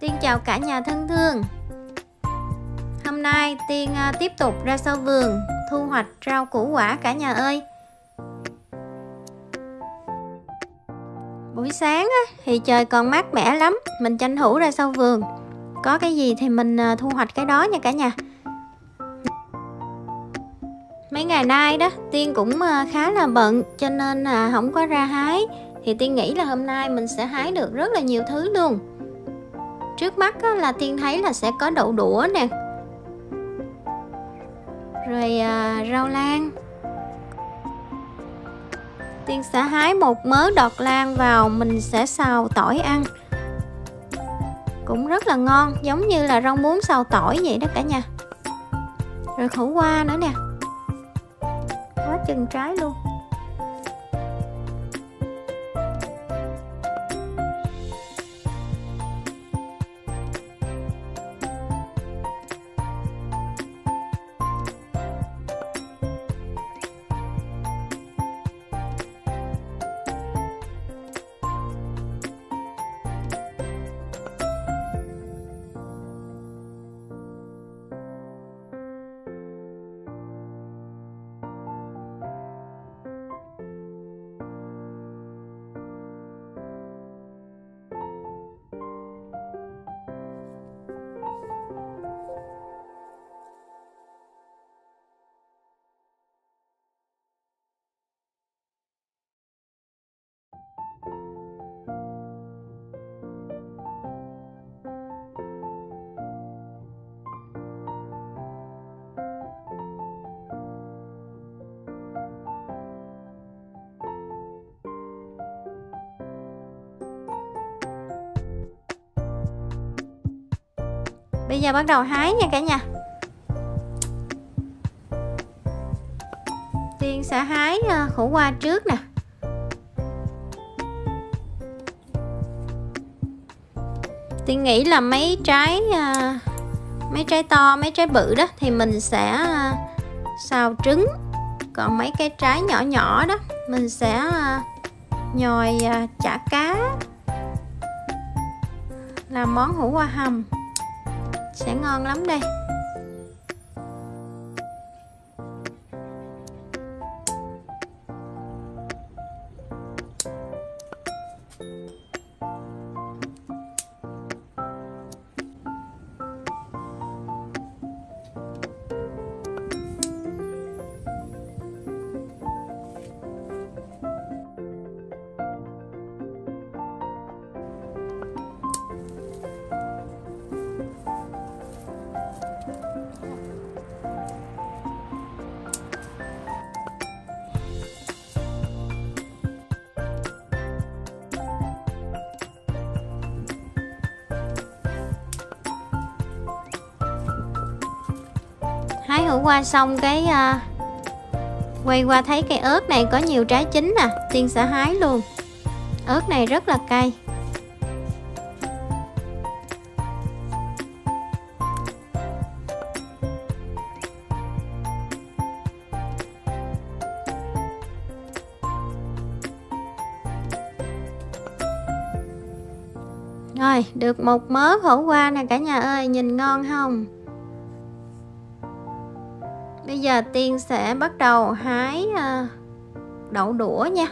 Tiên chào cả nhà thân thương. Hôm nay Tiên tiếp tục ra sau vườn thu hoạch rau củ quả cả nhà ơi. Buổi sáng thì trời còn mát mẻ lắm, mình tranh thủ ra sau vườn. Có cái gì thì mình thu hoạch cái đó nha cả nhà. Mấy ngày nay đó Tiên cũng khá là bận cho nên không có ra hái. Thì Tiên nghĩ là hôm nay mình sẽ hái được rất là nhiều thứ luôn. Trước mắt là Tiên thấy là sẽ có đậu đũa nè, rồi rau lan. Tiên sẽ hái một mớ đọt lan vào, mình sẽ xào tỏi ăn, cũng rất là ngon, giống như là rau muống xào tỏi vậy đó cả nhà. Rồi khổ qua nữa nè, quá chừng trái luôn. Bây giờ bắt đầu hái nha cả nhà. Tiên sẽ hái khổ qua trước nè. Tiên nghĩ là mấy trái to, mấy trái bự đó thì mình sẽ xào trứng. Còn mấy cái trái nhỏ nhỏ đó mình sẽ nhồi chả cá, làm món hủ qua hầm, sẽ ngon lắm đây. Hái hủ qua xong cái quay qua thấy cây ớt này có nhiều trái chín nè, Tiên sẽ hái luôn. Ớt này rất là cay. Rồi, được một mớ khổ qua nè cả nhà ơi, nhìn ngon không? Bây giờ Tiên sẽ bắt đầu hái đậu đũa nha.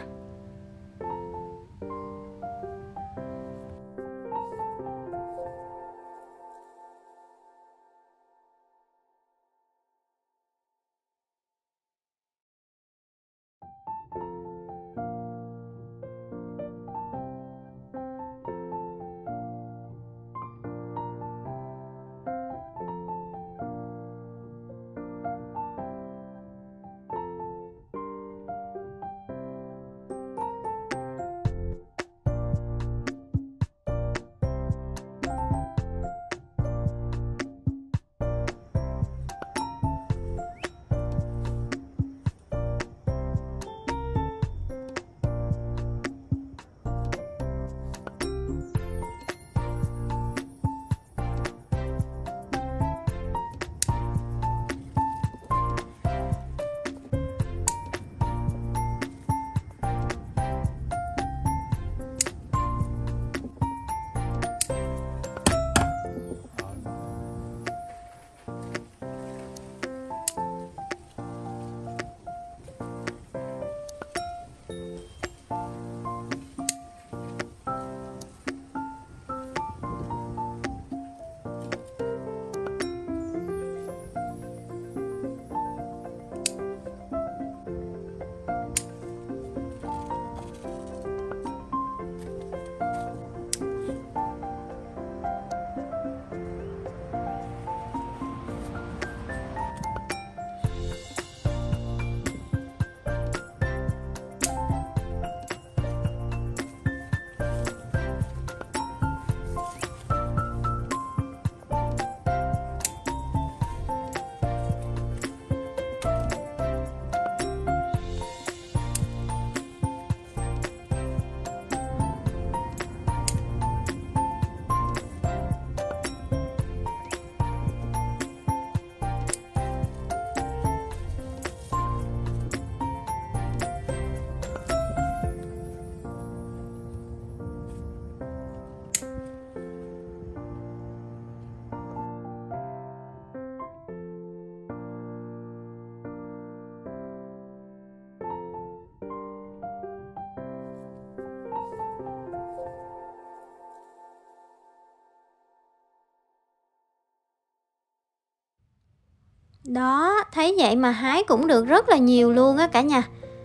Đó, thấy vậy mà hái cũng được rất là nhiều luôn á cả nhà.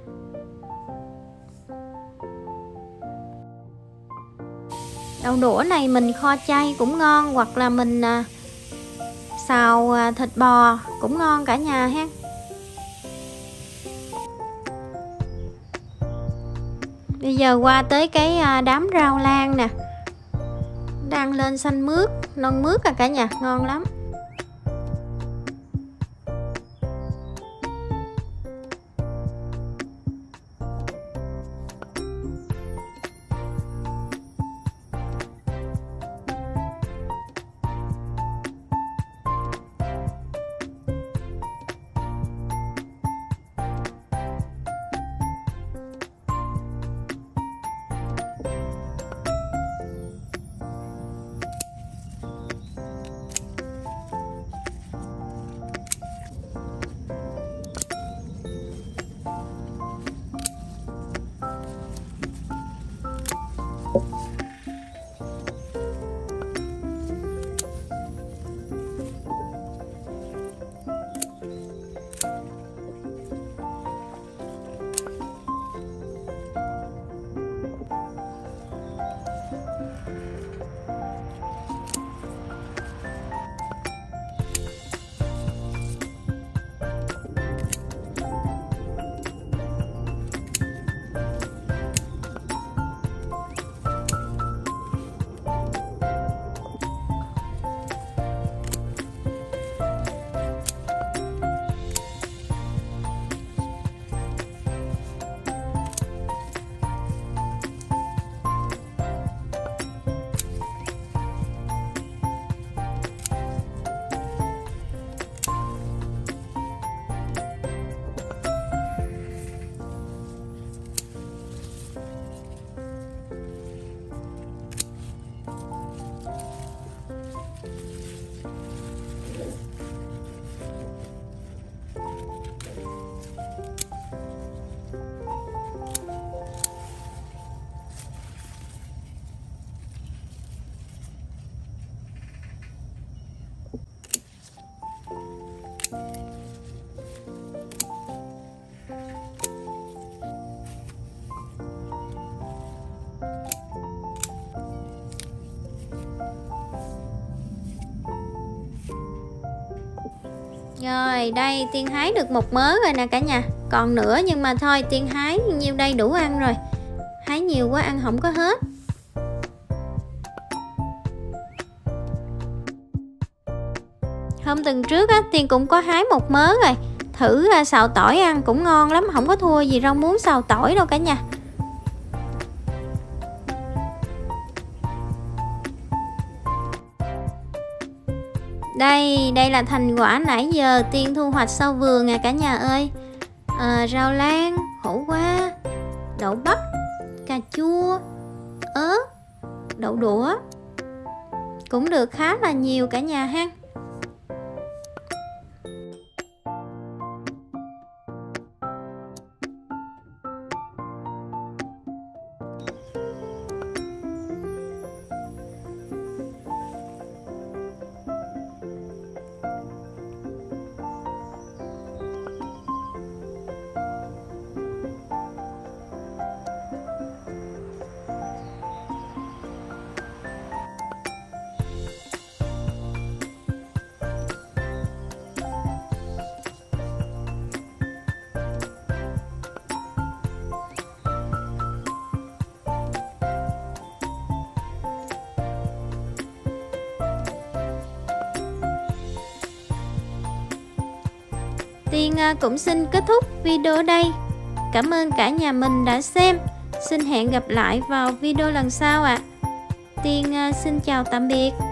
Đậu đũa này mình kho chay cũng ngon, hoặc là mình xào thịt bò cũng ngon cả nhà ha. Bây giờ qua tới cái đám rau lang nè, đang lên xanh mướt, non mướt à cả nhà, ngon lắm. Rồi đây Tiên hái được một mớ rồi nè cả nhà. Còn nữa nhưng mà thôi, Tiên hái nhiêu đây đủ ăn rồi. Hái nhiều quá ăn không có hết. Hôm tuần trước á, Tiên cũng có hái một mớ rồi. Thử xào tỏi ăn cũng ngon lắm, không có thua gì rau muống xào tỏi đâu cả nhà. Đây là thành quả nãy giờ Tiên thu hoạch sau vườn nè cả nhà ơi. Rau lang, khổ qua, đậu bắp, cà chua, ớt, đậu đũa. Cũng được khá là nhiều cả nhà ha. Tiên cũng xin kết thúc video ở đây. Cảm ơn cả nhà mình đã xem. Xin hẹn gặp lại vào video lần sau ạ. Tiên xin chào tạm biệt.